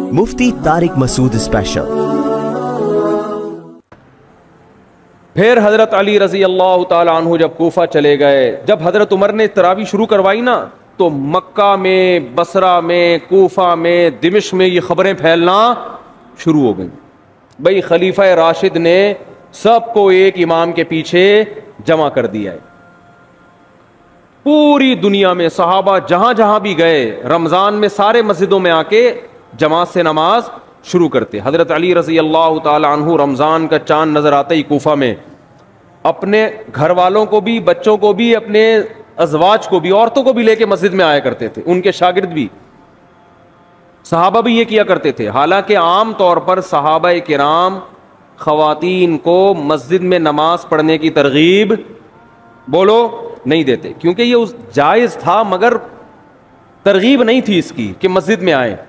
मुफ्ती Tariq Masood special. پھر حضرت علی رضی اللہ تعالیٰ عنہ جب کوفہ چلے گئے، جب حضرت عمر نے تراویح شروع کروائی نا تو مکہ میں، بصرہ میں، کوفہ میں، دمشق میں یہ خبریں پھیلنا شروع ہو گئیں۔ بھئی خلیفہ راشد نے سب کو ایک امام کے پیچھے جمع کر دیا ہے۔ پوری دنیا میں صحابہ جہاں جہاں بھی گئے رمضان میں سارے مسجدوں میں آ کے جماعت سے نماز شروع کرتے۔ حضرت علی رضی اللہ تعالی عنہ رمضان کا چاند نظر آتے ہی کوفہ میں اپنے گھر والوں کو بھی، بچوں کو بھی، اپنے ازواج کو بھی، عورتوں کو بھی لے کے مسجد میں آیا کرتے تھے، ان کے شاگرد بھی، صحابہ بھی یہ کیا کرتے تھے۔ حالانکہ عام طور پر صحابہ کرام خواتین کو مسجد میں نماز پڑھنے کی ترغیب بولو نہیں دیتے، کیونکہ یہ جائز تھا مگر ترغیب نہیں تھی اس کی کہ مسجد میں آئیں۔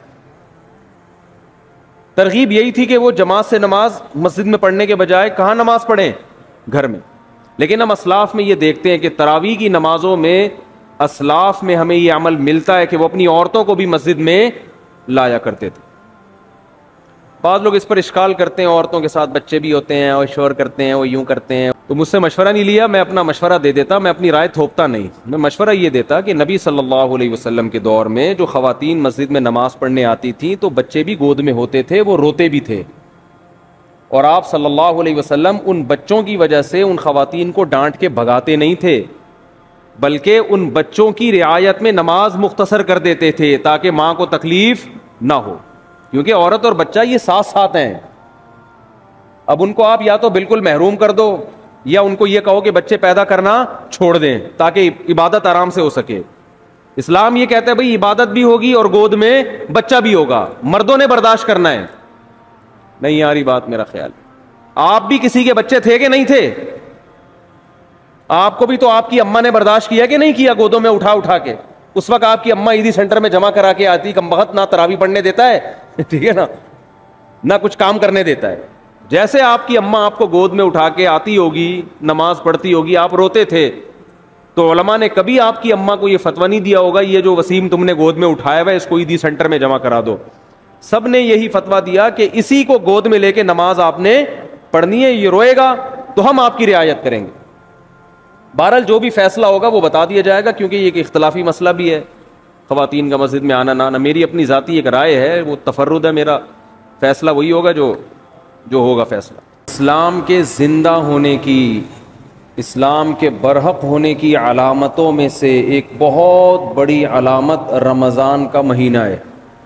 ترغیب یہی تھی کہ وہ جماعت سے نماز مسجد میں پڑھنے کے بجائے کہاں نماز پڑھیں؟ گھر میں۔ لیکن ہم اسلاف میں یہ دیکھتے ہیں کہ تراویح کی نمازوں میں اسلاف میں ہمیں یہ عمل ملتا ہے کہ وہ اپنی عورتوں کو بھی مسجد میں لایا کرتے تھے۔ بعض لوگ اس پر اشکال کرتے ہیں، عورتوں کے ساتھ بچے بھی ہوتے ہیں، وہ شور کرتے ہیں، وہ یوں کرتے ہیں، تو مجھ سے مشورہ نہیں لیا، میں اپنا مشورہ دے دیتا، میں اپنی رائے تھوپتا نہیں، میں مشورہ یہ دیتا کہ نبی صلی اللہ علیہ وسلم کے دور میں جو خواتین مسجد میں نماز پڑھنے آتی تھیں تو بچے بھی گود میں ہوتے تھے، وہ روتے بھی تھے، اور آپ صلی اللہ علیہ وسلم ان بچوں کی وجہ سے ان خواتین کو ڈانٹ کے بھگاتے نہیں تھے، بلکہ ان بچوں کی رعایت میں نماز مختصر کر دیتے تھے تاکہ ماں کو تکلیف نہ ہو، کیونکہ عورت اور بچہ یہ ساتھ ساتھ ہیں۔ اب ان کو آپ یا تو بالکل محروم کر دو یا ان کو یہ کہو کہ بچے پیدا کرنا چھوڑ دیں تاکہ عبادت آرام سے ہو سکے۔ اسلام یہ کہتا ہے بھئی عبادت بھی ہوگی اور گود میں بچہ بھی ہوگا، مردوں نے برداشت کرنا ہے۔ نہیں آ رہی بات میرا خیال؟ آپ بھی کسی کے بچے تھے کہ نہیں تھے؟ آپ کو بھی تو آپ کی اماں نے برداشت کیا کہ نہیں کیا گودوں میں اٹھا اٹھا کے؟ اس وقت آپ کی اماں عیدی سینٹر میں جمع کرا کے آتی، کم بخت نہ تراویح پڑھنے دیتا ہے، ٹھیک ہے نا، نہ کچھ کام کرنے دیتا ہے۔ جیسے آپ کی اماں آپ کو گود میں اٹھا کے آتی ہوگی، نماز پڑھتی ہوگی، آپ روتے تھے، تو علماء نے کبھی آپ کی اماں کو یہ فتویٰ نہیں دیا ہوگا یہ جو وسیم تم نے گود میں اٹھایا ہوا ہے اس کو عیدی سینٹر میں جمع کرا دو۔ سب نے یہی فتویٰ دیا کہ اسی کو گود میں لے کے نماز آپ نے پڑھنی ہے، یہ روئے گا تو ہم آپ کی رعایت کریں گے۔ بہرحال جو بھی فیصلہ ہوگا وہ بتا دیا جائے گا، کیونکہ یہ ایک اختلافی مسئلہ بھی ہے، خواتین کا مسجد میں آنا نہ آنا۔ میری اپنی ذاتی ایک رائے ہے، وہ تفرد ہے، میرا فیصلہ وہی ہوگا جو ہوگا فیصلہ۔ اسلام کے زندہ ہونے کی، اسلام کے برحق ہونے کی علامتوں میں سے ایک بہت بڑی علامت رمضان کا مہینہ ہے۔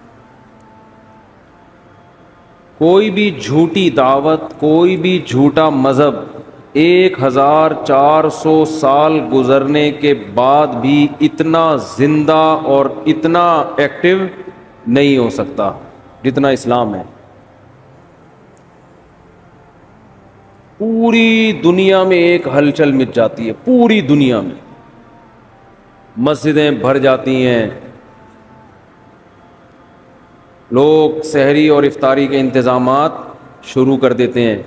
کوئی بھی جھوٹی دعوت، کوئی بھی جھوٹا مذہب 1400 سال گزرنے کے بعد بھی اتنا زندہ اور اتنا ایکٹیو نہیں ہو سکتا جتنا اسلام ہے۔ پوری دنیا میں ایک ہلچل مچ جاتی ہے، پوری دنیا میں مسجدیں بھر جاتی ہیں، لوگ سحری اور افطاری کے انتظامات شروع کر دیتے ہیں،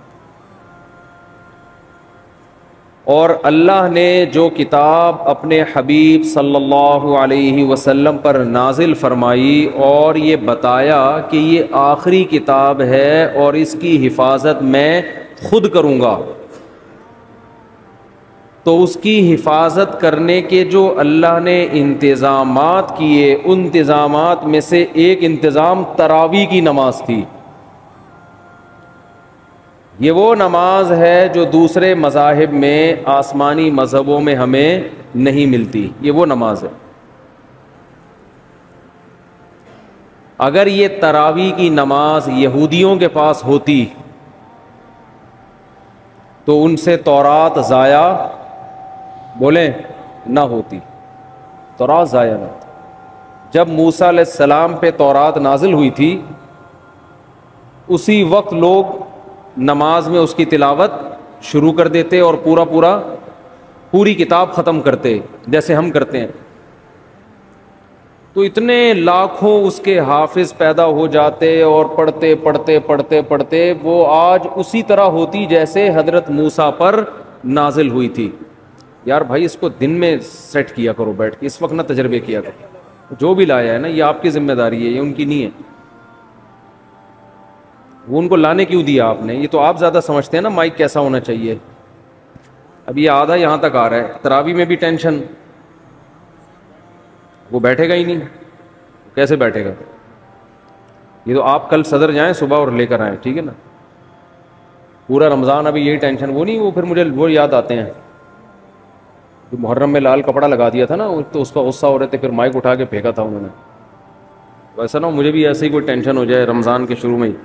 اور اللہ نے جو کتاب اپنے حبیب صلی اللہ علیہ وسلم پر نازل فرمائی اور یہ بتایا کہ یہ آخری کتاب ہے اور اس کی حفاظت میں خود کروں گا، تو اس کی حفاظت کرنے کے جو اللہ نے انتظامات کیے، ان انتظامات میں سے ایک انتظام تراویح کی نماز تھی۔ یہ وہ نماز ہے جو دوسرے مذاہب میں، آسمانی مذہبوں میں ہمیں نہیں ملتی، یہ وہ نماز ہے۔ اگر یہ تراویح کی نماز یہودیوں کے پاس ہوتی تو ان سے تورات ضائع بولیں نہ ہوتی، تورات ضائع نہ ہوتی۔ جب موسیٰ علیہ السلام پہ تورات نازل ہوئی تھی اسی وقت لوگ نماز میں اس کی تلاوت شروع کر دیتے اور پوری کتاب ختم کرتے جیسے ہم کرتے ہیں، تو اتنے لاکھوں اس کے حافظ پیدا ہو جاتے اور پڑھتے پڑھتے پڑھتے پڑھتے وہ آج اسی طرح ہوتی جیسے حضرت موسیٰ پر نازل ہوئی تھی۔ یار بھائی اس کو دن میں سیٹ کیا کرو بیٹھ کے، اس وقت نہ تجربے کیا کرو، جو بھی لایا ہے نا یہ آپ کی ذمہ داری ہے، یہ ان کی نہیں ہے۔ وہ ان کو لانے کیوں دیا آپ نے؟ یہ تو آپ زیادہ سمجھتے ہیں نا مائک کیسا ہونا چاہیے. اب یہ آدھا یہاں تک آ رہا ہے, تراوی میں بھی ٹینشن, وہ بیٹھے گا ہی نہیں, کیسے بیٹھے گا؟ یہ تو آپ کل صدر جائیں صبح اور لے کر آئیں, ٹھیک ہے نا. پورا رمضان ابھی یہی ٹینشن, وہ نہیں, وہ پھر مجھے وہ یاد آتے ہیں جو محرم میں لال کپڑا لگا دیا تھا نا, تو اس پر غصہ ہو رہے تھے, پھر مائک اٹھا کے پھینکا تھا انہوں نے. ویسا نہ مجھے بھی ایسے ہی کوئی ٹینشن ہو جائے رمضان کے شروع میں ہی.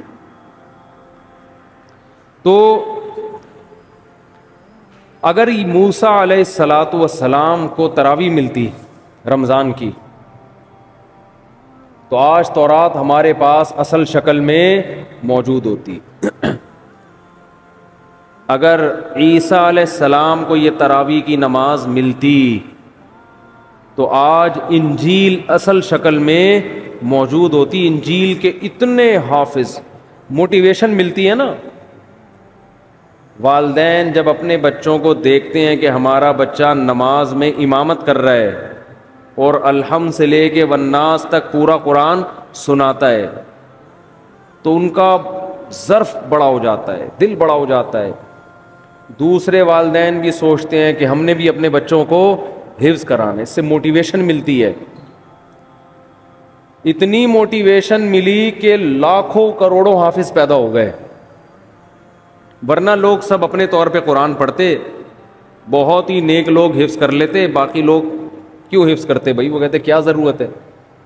تو اگر موسیٰ علیہ الصلاۃ والسلام کو تراویح ملتی رمضان کی, تو آج تورات ہمارے پاس اصل شکل میں موجود ہوتی. اگر عیسیٰ علیہ السلام کو یہ تراویح کی نماز ملتی تو آج انجیل اصل شکل میں موجود ہوتی. انجیل کے اتنے حافظ, موٹیویشن ملتی ہے نا. والدین جب اپنے بچوں کو دیکھتے ہیں کہ ہمارا بچہ نماز میں امامت کر رہا ہے اور الحمد سے لے کے والناس تک پورا قرآن سناتا ہے, تو ان کا ظرف بڑا ہو جاتا ہے, دل بڑا ہو جاتا ہے. دوسرے والدین بھی سوچتے ہیں کہ ہم نے بھی اپنے بچوں کو حفظ کرانا, اس سے موٹیویشن ملتی ہے. اتنی موٹیویشن ملی کہ لاکھوں کروڑوں حافظ پیدا ہو گئے. ورنہ لوگ سب اپنے طور پہ قرآن پڑھتے, بہت ہی نیک لوگ حفظ کر لیتے, باقی لوگ کیوں حفظ کرتے بھائی؟ وہ کہتے کیا ضرورت ہے.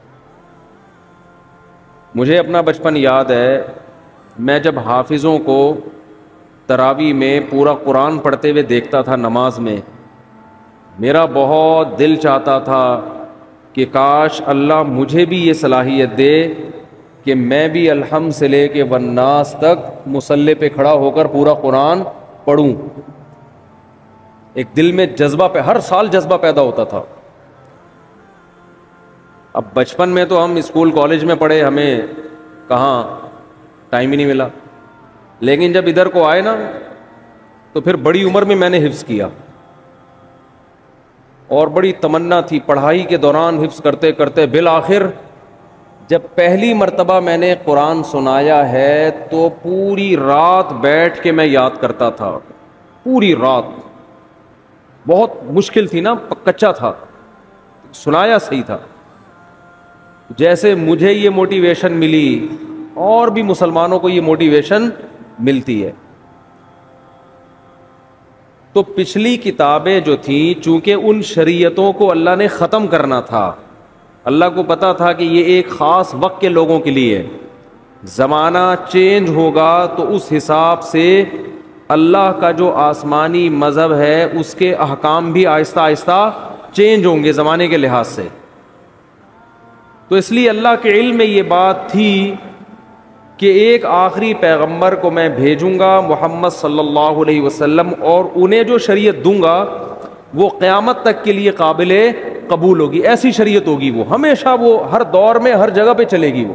مجھے اپنا بچپن یاد ہے, میں جب حافظوں کو تراویح میں پورا قرآن پڑھتے ہوئے دیکھتا تھا نماز میں, میرا بہت دل چاہتا تھا کہ کاش اللہ مجھے بھی یہ صلاحیت دے کہ میں بھی الحمد سے لے کے والناس تک مصلی پہ کھڑا ہو کر پورا قرآن پڑھوں. ایک دل میں جذبہ پہ ہر سال جذبہ پیدا ہوتا تھا. اب بچپن میں تو ہم اسکول کالج میں پڑھے, ہمیں کہاں ٹائم ہی نہیں ملا. لیکن جب ادھر کو آئے نا تو پھر بڑی عمر میں میں نے حفظ کیا, اور بڑی تمنا تھی. پڑھائی کے دوران حفظ کرتے کرتے بالآخر جب پہلی مرتبہ میں نے قرآن سنایا ہے تو پوری رات بیٹھ کے میں یاد کرتا تھا, پوری رات. بہت مشکل تھی نا, کچا تھا, سنایا صحیح تھا. جیسے مجھے یہ موٹیویشن ملی اور بھی مسلمانوں کو یہ موٹیویشن ملتی ہے. تو پچھلی کتابیں جو تھیں, چونکہ ان شریعتوں کو اللہ نے ختم کرنا تھا, اللہ کو پتا تھا کہ یہ ایک خاص وقت کے لوگوں کے لیے, زمانہ چینج ہوگا تو اس حساب سے اللہ کا جو آسمانی مذہب ہے اس کے احکام بھی آہستہ آہستہ چینج ہوں گے زمانے کے لحاظ سے. تو اس لیے اللہ کے علم میں یہ بات تھی کہ ایک آخری پیغمبر کو میں بھیجوں گا, محمد صلی اللہ علیہ وسلم, اور انہیں جو شریعت دوں گا وہ قیامت تک کے لیے قابل قبول ہوگی. ایسی شریعت ہوگی, وہ ہمیشہ, وہ ہر دور میں ہر جگہ پہ چلے گی. وہ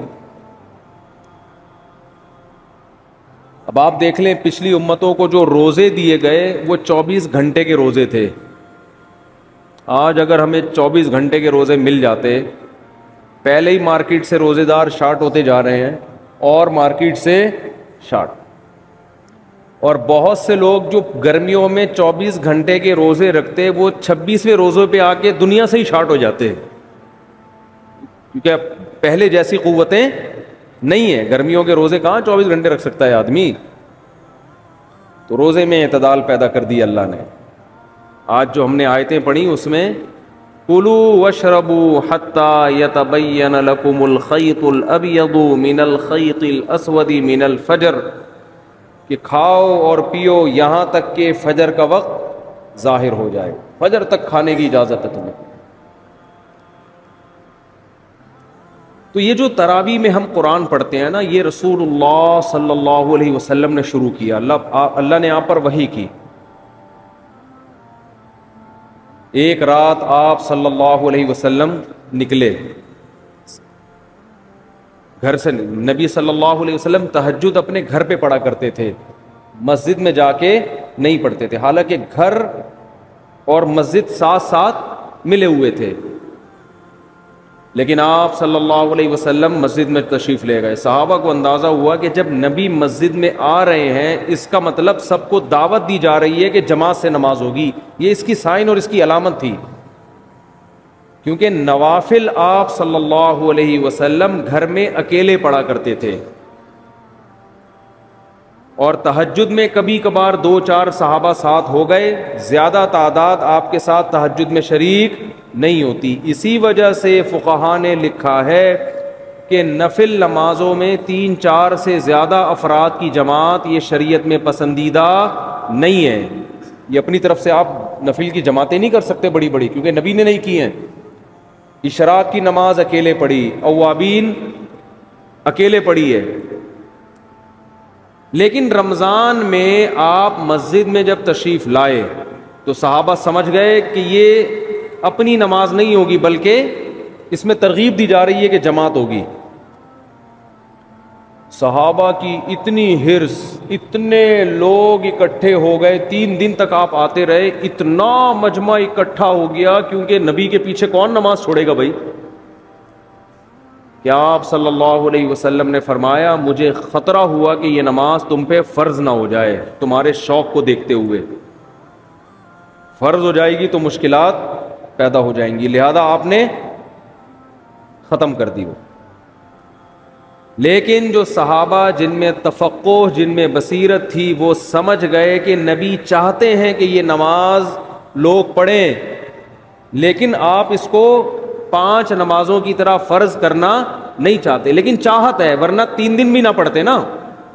اب آپ دیکھ لیں پچھلی امتوں کو جو روزے دیے گئے وہ 24 گھنٹے کے روزے تھے. آج اگر ہمیں 24 گھنٹے کے روزے مل جاتے, پہلے ہی مارکیٹ سے روزے دار شارٹ ہوتے جا رہے ہیں اور مارکیٹ سے شارٹ. اور بہت سے لوگ جو گرمیوں میں 24 گھنٹے کے روزے رکھتے, وہ 26ویں روزے پہ آ کے دنیا سے ہی شارٹ ہو جاتے, کیونکہ پہلے جیسی قوتیں نہیں ہیں. گرمیوں کے روزے کہاں 24 گھنٹے رکھ سکتا ہے آدمی. تو روزے میں اعتدال پیدا کر دی اللہ نے. آج جو ہم نے آیتیں پڑھی اس میں کُلُوا واشربوا حتی یتبین لکم الخیط الابیض من الخیط الاسود من الفجر, کہ کھاؤ اور پیو یہاں تک کہ فجر کا وقت ظاہر ہو جائے. فجر تک کھانے کی اجازت ہے تمہیں. تو یہ جو تراویح میں ہم قرآن پڑھتے ہیں نا, یہ رسول اللہ صلی اللہ علیہ وسلم نے شروع کیا. اللہ نے آپ پر وحی کی. ایک رات آپ صلی اللہ علیہ وسلم نکلے گھر سے. نبی صلی اللہ علیہ وسلم تہجد اپنے گھر پہ پڑھا کرتے تھے, مسجد میں جا کے نہیں پڑھتے تھے, حالانکہ گھر اور مسجد ساتھ ساتھ ملے ہوئے تھے. لیکن آپ صلی اللہ علیہ وسلم مسجد میں تشریف لے گئے. صحابہ کو اندازہ ہوا کہ جب نبی مسجد میں آ رہے ہیں اس کا مطلب سب کو دعوت دی جا رہی ہے کہ جماعت سے نماز ہوگی. یہ اس کی سائن اور اس کی علامت تھی, کیونکہ نوافل آپ صلی اللہ علیہ وسلم گھر میں اکیلے پڑھا کرتے تھے, اور تہجد میں کبھی کبھار 2-4 صحابہ ساتھ ہو گئے, زیادہ تعداد آپ کے ساتھ تہجد میں شریک نہیں ہوتی. اسی وجہ سے فقہا نے لکھا ہے کہ نفل نمازوں میں 3-4 سے زیادہ افراد کی جماعت یہ شریعت میں پسندیدہ نہیں ہے. یہ اپنی طرف سے آپ نفل کی جماعتیں نہیں کر سکتے بڑی بڑی, کیونکہ نبی نے نہیں کی ہیں. اشراق کی نماز اکیلے پڑھی, اوابین اکیلے پڑھی ہے. لیکن رمضان میں آپ مسجد میں جب تشریف لائے تو صحابہ سمجھ گئے کہ یہ اپنی نماز نہیں ہوگی بلکہ اس میں ترغیب دی جا رہی ہے کہ جماعت ہوگی. صحابہ کی اتنی حرص, اتنے لوگ اکٹھے ہو گئے, 3 دن تک آپ آتے رہے, اتنا مجمع اکٹھا ہو گیا, کیونکہ نبی کے پیچھے کون نماز چھوڑے گا بھائی. کیا آپ صلی اللہ علیہ وسلم نے فرمایا مجھے خطرہ ہوا کہ یہ نماز تم پہ فرض نہ ہو جائے, تمہارے شوق کو دیکھتے ہوئے فرض ہو جائے گی تو مشکلات پیدا ہو جائیں گی, لہذا آپ نے ختم کر دی وہ. لیکن جو صحابہ جن میں تفقہ, جن میں بصیرت تھی, وہ سمجھ گئے کہ نبی چاہتے ہیں کہ یہ نماز لوگ پڑھیں, لیکن آپ اس کو 5 نمازوں کی طرح فرض کرنا نہیں چاہتے, لیکن چاہت ہے, ورنہ 3 دن بھی نہ پڑھتے نا.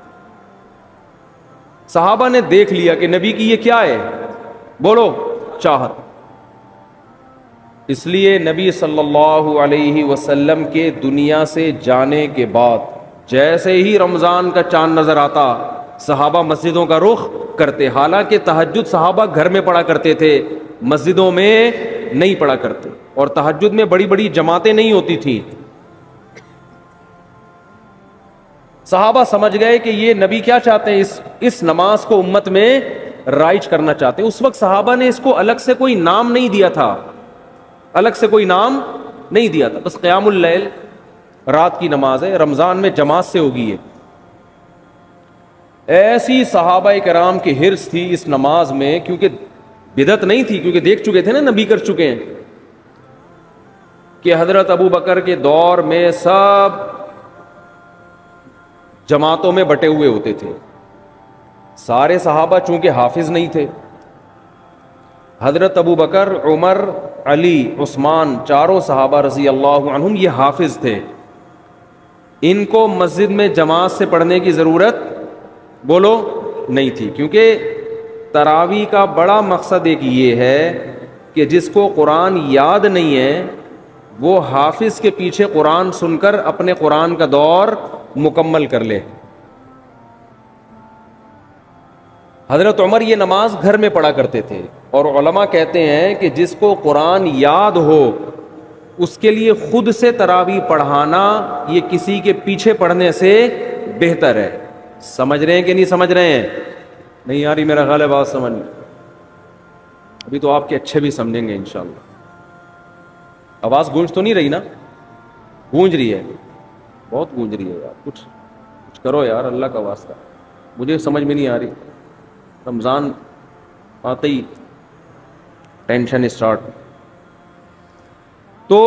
صحابہ نے دیکھ لیا کہ نبی کی یہ کیا ہے, بولو چاہت. اس لیے نبی صلی اللہ علیہ وسلم کے دنیا سے جانے کے بعد جیسے ہی رمضان کا چاند نظر آتا صحابہ مسجدوں کا رخ کرتے. حالانکہ تہجد صحابہ گھر میں پڑھا کرتے تھے, مسجدوں میں نہیں پڑھا کرتے, اور تہجد میں بڑی بڑی جماعتیں نہیں ہوتی تھیں. صحابہ سمجھ گئے کہ یہ نبی کیا چاہتے ہیں, اس نماز کو امت میں رائج کرنا چاہتے ہیں. اس وقت صحابہ نے اس کو الگ سے کوئی نام نہیں دیا تھا, الگ سے کوئی نام نہیں دیا تھا, بس قیام اللیل رات کی نماز ہے, رمضان میں جماعت سے ہوگی. ایسی صحابہ کرام کی حرص تھی اس نماز میں, کیونکہ بدعت نہیں تھی, کیونکہ دیکھ چکے تھے نا نبی کر چکے ہیں, کہ حضرت ابو بکر کے دور میں سب جماعتوں میں بٹے ہوئے ہوتے تھے. سارے صحابہ چونکہ حافظ نہیں تھے, حضرت ابو بکر, عمر, علی, عثمان, چاروں صحابہ رضی اللہ عنہم یہ حافظ تھے. ان کو مسجد میں جماعت سے پڑھنے کی ضرورت بولو نہیں تھی, کیونکہ تراویح کا بڑا مقصد ایک یہ ہے کہ جس کو قرآن یاد نہیں ہے وہ حافظ کے پیچھے قرآن سن کر اپنے قرآن کا دور مکمل کر لے. حضرت عمر یہ نماز گھر میں پڑھا کرتے تھے, اور علماء کہتے ہیں کہ جس کو قرآن یاد ہو اس کے لیے خود سے تراویح پڑھانا یہ کسی کے پیچھے پڑھنے سے بہتر ہے. سمجھ رہے ہیں کہ نہیں سمجھ رہے ہیں؟ نہیں یاری میرا خیال ہے بات سمجھ, ابھی تو آپ کے اچھے بھی سمجھیں گے انشاءاللہ. آواز گونج تو نہیں رہی نا؟ گونج رہی ہے, بہت گونج رہی ہے یار, کچھ کرو یار اللہ کا واسطہ, مجھے سمجھ میں نہیں آ رہی. رمضان آتے ہی ٹینشن اسٹارٹ. تو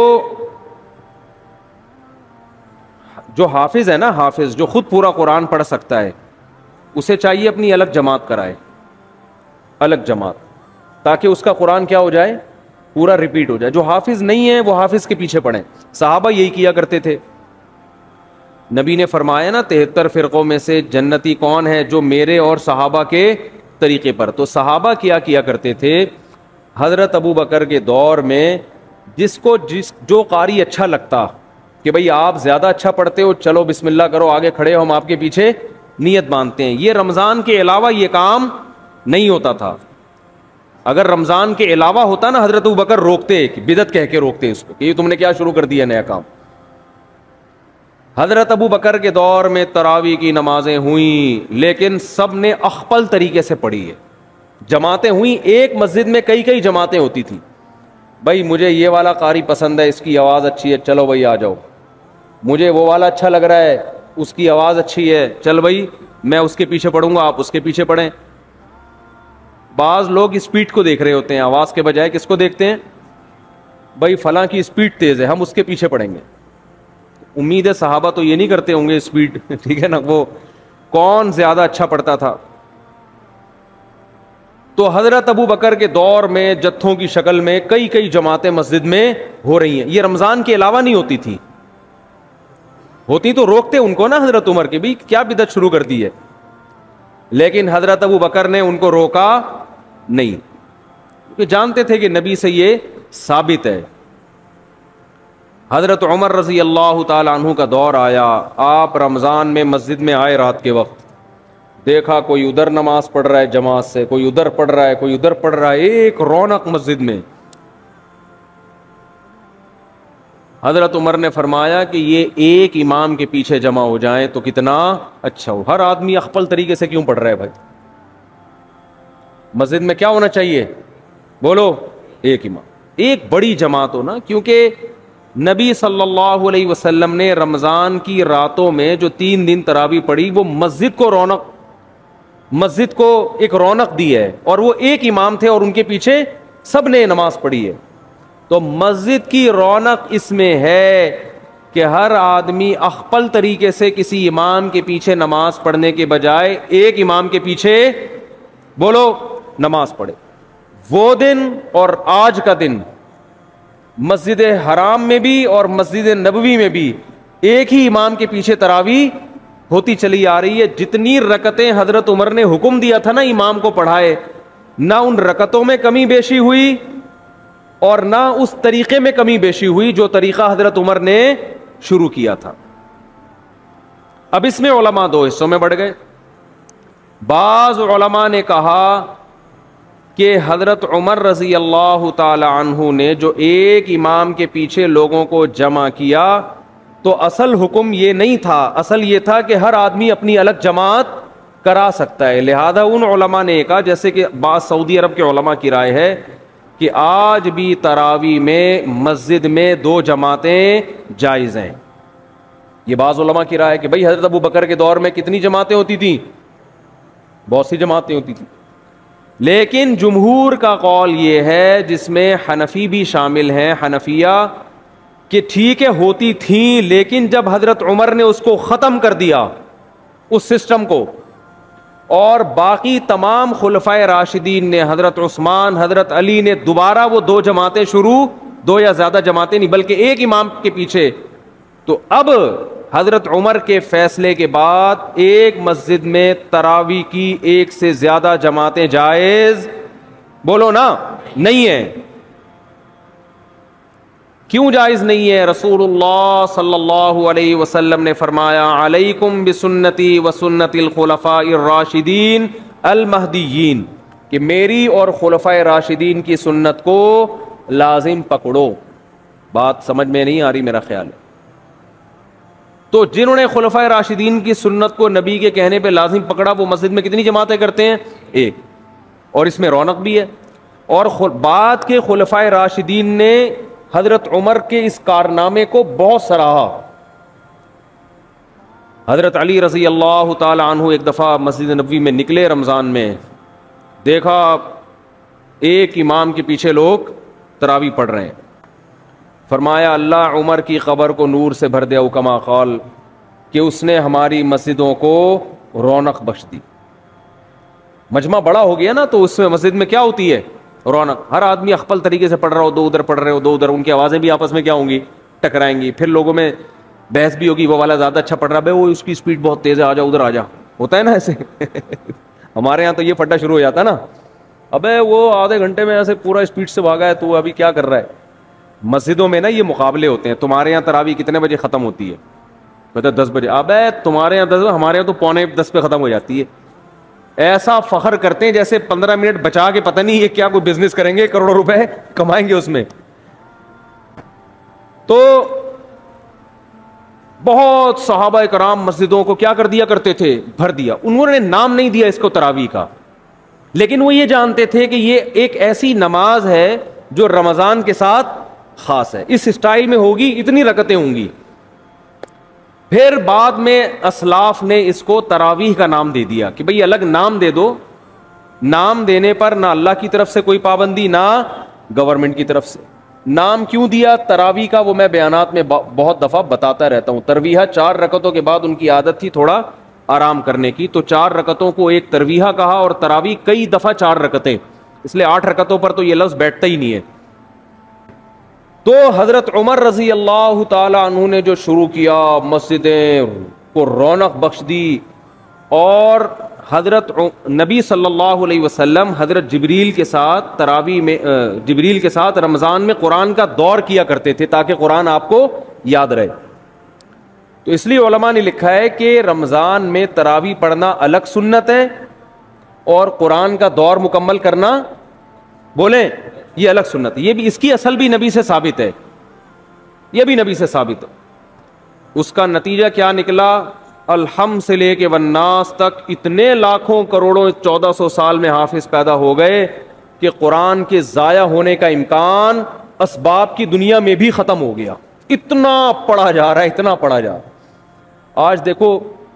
جو حافظ ہے نا, حافظ جو خود پورا قرآن پڑھ سکتا ہے, اسے چاہیے اپنی الگ جماعت کرائے, الگ جماعت, تاکہ اس کا قرآن کیا ہو جائے, پورا ریپیٹ ہو جائے. جو حافظ نہیں ہے وہ حافظ کے پیچھے پڑھیں. صحابہ یہی کیا کرتے تھے. نبی نے فرمایا نا 73 فرقوں میں سے جنتی کون ہے, جو میرے اور صحابہ کے طریقے پر. تو صحابہ کیا کرتے تھے, حضرت ابو بکر کے دور میں جو قاری اچھا لگتا کہ بھئی آپ زیادہ اچھا پڑھتے ہو, چلو بسم اللہ کرو, آگے کھڑے ہو, ہم آپ کے پیچھے نیت باندھتے ہیں. یہ رمضان کے علاوہ یہ کام نہیں ہوتا تھا. اگر رمضان کے علاوہ ہوتا نا, حضرت ابو بکر روکتے, بدعت کہہ کے روکتے اس کو کہ یہ تم نے کیا شروع کر دیا نیا کام. حضرت ابو بکر کے دور میں تراویح کی نمازیں ہوئیں, لیکن سب نے اخپل طریقے سے پڑھی ہے. جماعتیں ہوئیں, ایک مسجد میں کئی جماعتیں ہوتی تھیں, بھائی مجھے یہ والا قاری پسند ہے، اس کی آواز اچھی ہے، چلو بھائی آ جاؤ، مجھے وہ والا اچھا لگ رہا ہے، اس کی آواز اچھی ہے، چل بھائی میں اس کے پیچھے پڑوں گا، آپ اس کے پیچھے پڑیں۔ بعض لوگ اسپیڈ کو دیکھ رہے ہوتے ہیں، آواز کے بجائے کس کو دیکھتے ہیں؟ بھائی فلاں کی اسپیڈ تیز ہے، ہم اس کے پیچھے پڑیں گے۔ امید ہے صحابہ تو یہ نہیں کرتے ہوں گے اسپیڈ، ٹھیک ہے نا، وہ کون زیادہ اچھا پڑھتا تھا۔ تو حضرت ابو بکر کے دور میں جتھوں کی شکل میں کئی کئی جماعتیں مسجد میں ہو رہی ہیں، یہ رمضان کے علاوہ نہیں ہوتی تھی، ہوتی تو روکتے ان کو نا حضرت عمر کے، بھی کیا بدعت شروع کر دی ہے، لیکن حضرت ابو بکر نے ان کو روکا نہیں، کیونکہ جانتے تھے کہ نبی سے یہ ثابت ہے۔ حضرت عمر رضی اللہ تعالی عنہ کا دور آیا، آپ رمضان میں مسجد میں آئے، رات کے وقت دیکھا کوئی ادھر نماز پڑھ رہا ہے جماعت سے، کوئی ادھر پڑھ رہا ہے، کوئی ادھر پڑھ رہا ہے، ایک رونق مسجد میں۔ حضرت عمر نے فرمایا کہ یہ ایک امام کے پیچھے جمع ہو جائیں تو کتنا اچھا ہو۔ ہر آدمی اخپل طریقے سے کیوں پڑھ رہا ہے بھائی؟ مسجد میں کیا ہونا چاہیے؟ بولو، ایک امام، ایک بڑی جماعت ہو نا، کیونکہ نبی صلی اللہ علیہ وسلم نے رمضان کی راتوں میں جو 3 دن تراویح پڑھی، وہ مسجد کو ایک رونق دی ہے، اور وہ ایک امام تھے اور ان کے پیچھے سب نے نماز پڑھی ہے۔ تو مسجد کی رونق اس میں ہے کہ ہر آدمی اخپل طریقے سے کسی امام کے پیچھے نماز پڑھنے کے بجائے ایک امام کے پیچھے بولو نماز پڑھے۔ وہ دن اور آج کا دن مسجد حرام میں بھی اور مسجد نبوی میں بھی ایک ہی امام کے پیچھے تراویح ہوتی چلی آ رہی ہے۔ جتنی رکعتیں حضرت عمر نے حکم دیا تھا نا امام کو پڑھائے، نہ ان رکعتوں میں کمی بیشی ہوئی اور نہ اس طریقے میں کمی بیشی ہوئی جو طریقہ حضرت عمر نے شروع کیا تھا۔ اب اس میں علماء 2 حصوں میں بڑھ گئے۔ بعض علماء نے کہا کہ حضرت عمر رضی اللہ تعالی عنہ نے جو ایک امام کے پیچھے لوگوں کو جمع کیا تو اصل حکم یہ نہیں تھا، اصل یہ تھا کہ ہر آدمی اپنی الگ جماعت کرا سکتا ہے۔ لہذا ان علماء نے کہا، جیسے کہ بعض سعودی عرب کے علماء کی رائے ہے، کہ آج بھی تراویح میں مسجد میں 2 جماعتیں جائز ہیں۔ یہ بعض علماء کی رائے ہے کہ بھئی حضرت ابو بکر کے دور میں کتنی جماعتیں ہوتی تھیں؟ بہت سی جماعتیں ہوتی تھیں، لیکن جمہور کا قول یہ ہے، جس میں حنفی بھی شامل ہیں، حنفیہ، کہ ٹھیک ہے ہوتی تھیں، لیکن جب حضرت عمر نے اس کو ختم کر دیا اس سسٹم کو، اور باقی تمام خلفائے راشدین نے، حضرت عثمان، حضرت علی نے دوبارہ وہ 2 جماعتیں شروع، 2 یا زیادہ جماعتیں نہیں بلکہ ایک امام کے پیچھے، تو اب حضرت عمر کے فیصلے کے بعد ایک مسجد میں تراویح کی 1 سے زیادہ جماعتیں جائز بولو نا نہیں ہے۔ کیوں جائز نہیں ہے؟ رسول اللہ صلی اللہ علیہ وسلم نے فرمایا، علیکم بسنتی وسنت الخلفاء الراشدین المہدیین، کہ میری اور خلفائے راشدین کی سنت کو لازم پکڑو۔ بات سمجھ میں نہیں آ رہی میرا خیال ہے۔ تو جنہوں نے خلفائے راشدین کی سنت کو نبی کے کہنے پہ لازم پکڑا، وہ مسجد میں کتنی جماعتیں کرتے ہیں؟ 1، اور اس میں رونق بھی ہے۔ اور بعد کے خلفائے راشدین نے حضرت عمر کے اس کارنامے کو بہت سراہا۔ حضرت علی رضی اللہ تعالی عنہ ایک دفعہ مسجد نبوی میں نکلے رمضان میں، دیکھا ایک امام کے پیچھے لوگ تراویح پڑھ رہے ہیں، فرمایا اللہ عمر کی قبر کو نور سے بھر دے، او کما قال، کہ اس نے ہماری مسجدوں کو رونق بخش دی۔ مجمع بڑا ہو گیا نا، تو اس میں مسجد میں کیا ہوتی ہے؟ رونق۔ ہر آدمی اخپل طریقے سے پڑھ رہا ہو، 2 ادھر پڑھ رہے ہو، 2 ادھر، ان کی آوازیں بھی آپس میں کیا ہوں گی؟ ٹکرائیں گی، پھر لوگوں میں بحث بھی ہوگی، وہ والا زیادہ اچھا پڑھ رہا ہے، وہ اس کی سپیڈ بہت تیز ہے، آ جا ادھر آ جا، ہوتا ہے نا ایسے۔ ہمارے یہاں تو یہ پھٹا شروع ہو جاتا ہے نا، ابے وہ آدھے گھنٹے میں ایسے پورا اسپیڈ سے بھاگا ہے، تو ابھی کیا کر رہا ہے؟ مسجدوں میں نا یہ مقابلے ہوتے ہیں، تمہارے یہاں تراویح کتنے بجے ختم ہوتی ہے؟ کہتے 10 بجے۔ ابے تمہارے یہاں 10، ہمارے یہاں تو 9:45 پہ ختم ہو جاتی ہے۔ ایسا فخر کرتے ہیں جیسے 15 منٹ بچا کے پتہ نہیں یہ کیا کوئی بزنس کریں گے، کروڑوں روپے کمائیں گے اس میں۔ تو بہت صحابہ کرام مسجدوں کو کیا کر دیا کرتے تھے؟ بھر دیا۔ انہوں نے نام نہیں دیا اس کو تراویح کا، لیکن وہ یہ جانتے تھے کہ یہ ایک ایسی نماز ہے جو رمضان کے ساتھ خاص ہے. اس اسٹائل میں ہوگی, اتنی رکعتیں ہوں گی. پھر بعد میں اسلاف نے اس کو تراویح کا نام دے دیا کہ بھئی الگ نام دے دو. نام دینے پر نہ اللہ کی طرف سے کوئی پابندی نہ گورنمنٹ کی طرف سے. نام کیوں دیا تراویح کا وہ میں بیانات میں بہت دفعہ بتاتا رہتا ہوں. ترویحہ 4 رکعتوں کے بعد ان کی عادت تھی تھوڑا آرام کرنے کی, تو 4 رکعتوں کو ایک ترویحہ کہا, اور تراویح کئی دفعہ 4 رکعتیں, اس لیے 8 رکعتوں پر تو یہ لفظ بیٹھتا ہی نہیں ہے. تو حضرت عمر رضی اللہ تعالی عنہ نے جو شروع کیا, مسجدیں کو رونق بخش دی, اور حضرت نبی صلی اللہ علیہ وسلم حضرت جبریل کے ساتھ تراویح میں جبریل کے ساتھ رمضان میں قرآن کا دور کیا کرتے تھے تاکہ قرآن آپ کو یاد رہے. تو اس لیے علماء نے لکھا ہے کہ رمضان میں تراویح پڑھنا الگ سنت ہے, اور قرآن کا دور مکمل کرنا بولیں یہ الگ سنت ہے. یہ بھی اس کی اصل بھی نبی سے ثابت ہے, یہ بھی نبی سے ثابت ہے. اس کا نتیجہ کیا نکلا؟ الحمد سے لے کے والناس تک اتنے لاکھوں کروڑوں 1400 سال میں حافظ پیدا ہو گئے کہ قرآن کے ضائع ہونے کا امکان اسباب کی دنیا میں بھی ختم ہو گیا. اتنا پڑھا جا رہا ہے, اتنا پڑھا جا رہا ہے. آج دیکھو,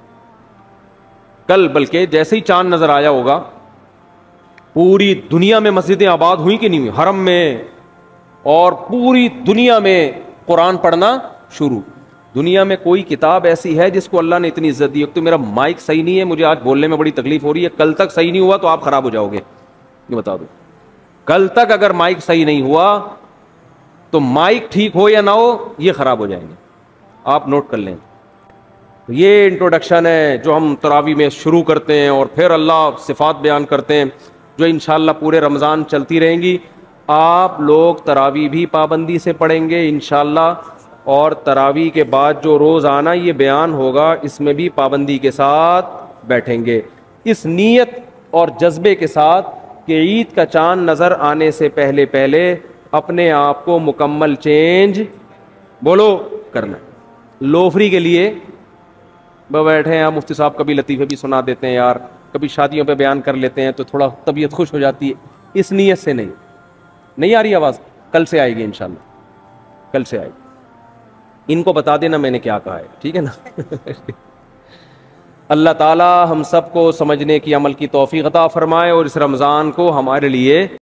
کل بلکہ جیسے ہی چاند نظر آیا ہوگا, پوری دنیا میں مسجدیں آباد ہوئی کہ نہیں ہوئی, حرم میں, اور پوری دنیا میں قرآن پڑھنا شروع. دنیا میں کوئی کتاب ایسی ہے جس کو اللہ نے اتنی عزت دی؟ ایک تو میرا مائک صحیح نہیں ہے, مجھے آج بولنے میں بڑی تکلیف ہو رہی ہے. کل تک صحیح نہیں ہوا تو آپ خراب ہو جاؤ گے, یہ بتا دو. کل تک اگر مائک صحیح نہیں ہوا تو مائک ٹھیک ہو یا نہ ہو یہ خراب ہو جائیں گے, آپ نوٹ کر لیں. یہ انٹروڈکشن ہے جو ہم تراویح میں شروع کرتے ہیں, اور پھر اللہ صفات بیان کرتے ہیں جو انشاءاللہ پورے رمضان چلتی رہیں گی. آپ لوگ تراویح بھی پابندی سے پڑھیں گے انشاءاللہ, اور تراویح کے بعد جو روز آنا یہ بیان ہوگا اس میں بھی پابندی کے ساتھ بیٹھیں گے, اس نیت اور جذبے کے ساتھ کہ عید کا چاند نظر آنے سے پہلے پہلے اپنے آپ کو مکمل چینج بولو کرنا. لوفری کے لیے بیٹھے ہیں مفتی صاحب, کبھی لطیفے بھی سنا دیتے ہیں یار, کبھی شادیوں پہ بیان کر لیتے ہیں تو تھوڑا طبیعت خوش ہو جاتی ہے, اس نیت سے نہیں آ رہی آواز, کل سے آئے گی انشاءاللہ, کل سے آئے گی. ان کو بتا دینا میں نے کیا کہا ہے, ٹھیک ہے نا. اللہ تعالی ہم سب کو سمجھنے کی عمل کی توفیق عطا فرمائے, اور اس رمضان کو ہمارے لیے